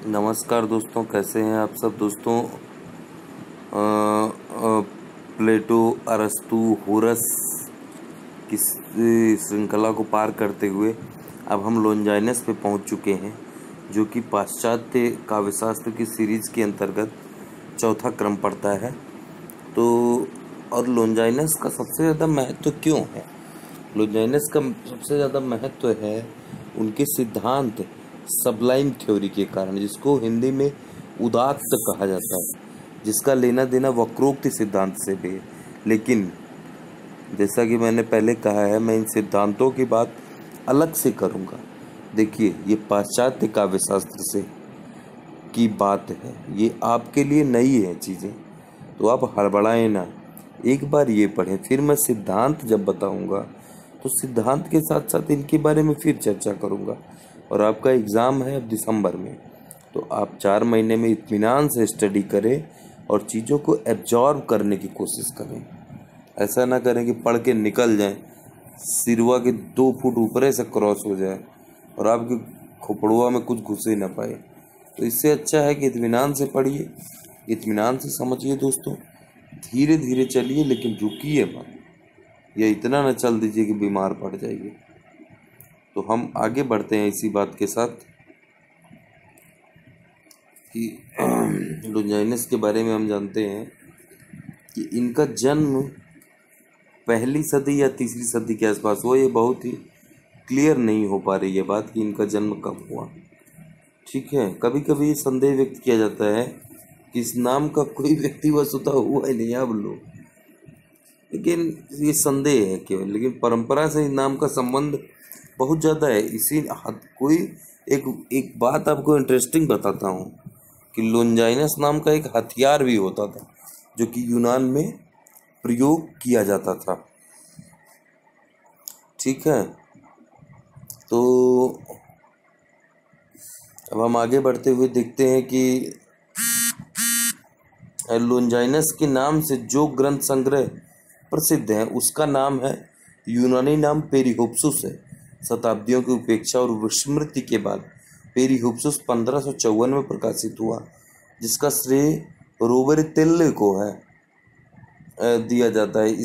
नमस्कार दोस्तों, कैसे हैं आप सब दोस्तों। प्लेटो, अरस्तु, होरस की श्रृंखला को पार करते हुए अब हम लोंजाइनस पे पहुंच चुके हैं, जो कि पाश्चात्य काव्यशास्त्र की सीरीज के अंतर्गत चौथा क्रम पड़ता है। तो और लोंजाइनस का सबसे ज़्यादा महत्व क्यों है? लोंजाइनस का सबसे ज़्यादा महत्व है उनके सिद्धांत सबलाइम थ्योरी के कारण, जिसको हिंदी में उदात्त कहा जाता है, जिसका लेना देना वक्रोक्ति सिद्धांत से भी है। लेकिन जैसा कि मैंने पहले कहा है, मैं इन सिद्धांतों की बात अलग से करूँगा। देखिए, ये पाश्चात्य काव्यशास्त्र से की बात है, ये आपके लिए नई है चीज़ें, तो आप हड़बड़ाएं ना। एक बार ये पढ़ें, फिर मैं सिद्धांत जब बताऊंगा तो सिद्धांत के साथ साथ इनके बारे में फिर चर्चा करूंगा। और आपका एग्ज़ाम है अब दिसंबर में, तो आप 4 महीने में इत्मीनान से स्टडी करें और चीज़ों को एब्जॉर्व करने की कोशिश करें। ऐसा ना करें कि पढ़ के निकल जाएं, सिरवा के 2 फुट ऊपर से क्रॉस हो जाए और आपकी खोपड़ुआ में कुछ घुस ही ना पाए। तो इससे अच्छा है कि इत्मीनान से पढ़िए, इत्मीनान से समझिए दोस्तों। धीरे धीरे चलिए, लेकिन रुकिए मत, या इतना न चल दीजिए कि बीमार पड़ जाइए। तो हम आगे बढ़ते हैं इसी बात के साथ कि लोंजाइनस के बारे में हम जानते हैं कि इनका जन्म पहली सदी या तीसरी सदी के आसपास हुआ। ये बहुत ही क्लियर नहीं हो पा रही है बात कि इनका जन्म कब हुआ। ठीक है, कभी कभी ये संदेह व्यक्त किया जाता है कि इस नाम का कोई व्यक्ति वस्तुतः हुआ ही नहीं, आप लोग, लेकिन ये संदेह है केवल। लेकिन परंपरा से इस नाम का संबंध बहुत ज़्यादा है। इसी हद कोई एक बात आपको इंटरेस्टिंग बताता हूँ कि लोंजाइनस नाम का एक हथियार भी होता था, जो कि यूनान में प्रयोग किया जाता था। ठीक है, तो अब हम आगे बढ़ते हुए देखते हैं कि लोंजाइनस के नाम से जो ग्रंथ संग्रह प्रसिद्ध है उसका नाम है, यूनानी नाम पेरिहोप्सुस है। शताब्दियों की उपेक्षा और विस्मृति के बाद पेरिहोप्सुस 1554 में प्रकाशित हुआ, जिसका श्रेय रोबरेतिल्ले को है दिया जाता है।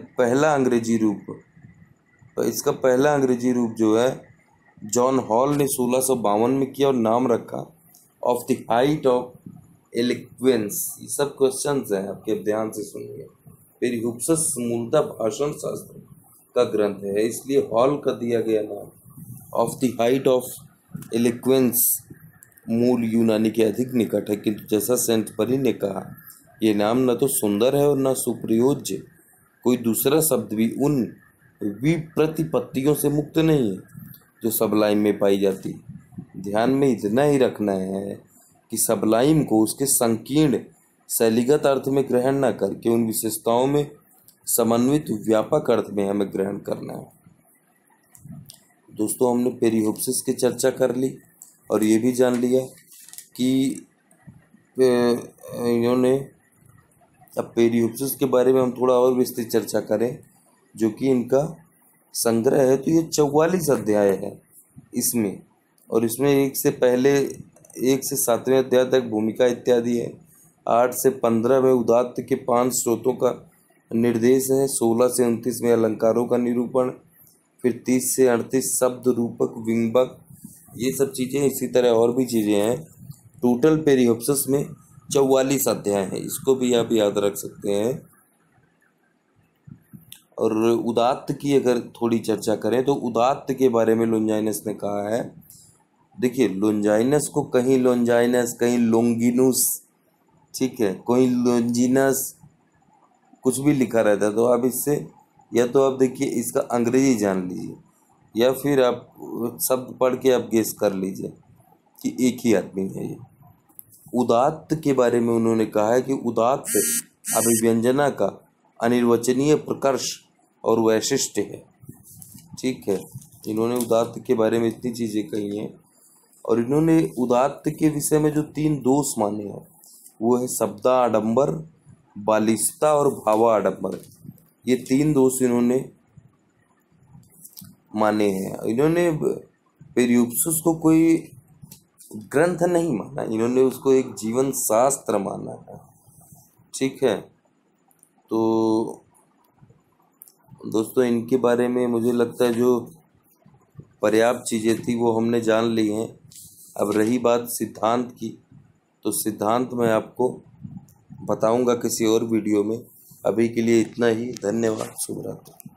इसका पहला अंग्रेजी रूप जो है जॉन हॉल ने 1652 में किया और नाम रखा of the height of eloquence. ये सब क्वेश्चंस हैं, आपके ध्यान से सुनिए। पेरिहोप्सुस मूलतः भाषण शास्त्र का ग्रंथ है, इसलिए हॉल का दिया गया नाम of the height of eloquence मूल यूनानी के अधिक निकट है। किंतु जैसा सेंट परी ने कहा, ये नाम न तो सुंदर है और न सुप्रयोज्य। कोई दूसरा शब्द भी उन विप्रतिपत्तियों से मुक्त नहीं है जो सबलाइम में पाई जाती। ध्यान में इतना ही रखना है कि सबलाइम को उसके संकीर्ण शैलीगत अर्थ में ग्रहण न करके उन विशेषताओं में समन्वित व्यापक अर्थ में हमें ग्रहण करना है। दोस्तों, हमने पेरिहोप्सिस की चर्चा कर ली और ये भी जान लिया कि इन्होंने, अब पेरिहोप्सिस के बारे में हम थोड़ा और विस्तृत चर्चा करें, जो कि इनका संग्रह है। तो ये 44 अध्याय है इसमें, और इसमें 1 से 7वें अध्याय तक भूमिका इत्यादि है। 8 से 15 में उदात्त के 5 स्रोतों का निर्देश है। 16 से 29 में अलंकारों का निरूपण, फिर 30 से 38 शब्द रूपक विंगबक, ये सब चीज़ें, इसी तरह और भी चीज़ें हैं। टोटल पेरिहोप्सिस में 44 अध्याय हैं, इसको भी आप याद रख सकते हैं। और उदात्त की अगर थोड़ी चर्चा करें तो उदात्त के बारे में लोंजाइनस ने कहा है। देखिए, लोंजाइनस को कहीं लोंजाइनस, कहीं लोंगिनुस, ठीक है, कोई लोंजिनस, कुछ भी लिखा रहता है। तो आप इससे, या तो आप देखिए इसका अंग्रेजी जान लीजिए, या फिर आप शब्द पढ़ के आप गेस कर लीजिए कि एक ही आदमी है ये। उदात्त के बारे में उन्होंने कहा है कि उदात्त अभिव्यंजना का अनिर्वचनीय प्रकर्ष और वैशिष्ट्य है। ठीक है, इन्होंने उदात्त के बारे में इतनी चीज़ें कही हैं। और इन्होंने उदात्त के विषय में जो 3 दोष माने हैं, वो है शब्दाडंबर, बालिशता और भावाडंबर। ये 3 दोष इन्होंने माने हैं। इन्होंने पेरियोप्सिस को कोई ग्रंथ नहीं माना, इन्होंने उसको एक जीवन शास्त्र माना है। ठीक है, तो दोस्तों इनके बारे में मुझे लगता है जो पर्याप्त चीज़ें थी वो हमने जान ली हैं। अब रही बात सिद्धांत की, तो सिद्धांत मैं आपको बताऊंगा किसी और वीडियो में। अभी के लिए इतना ही, धन्यवाद, शुभ रात्रि।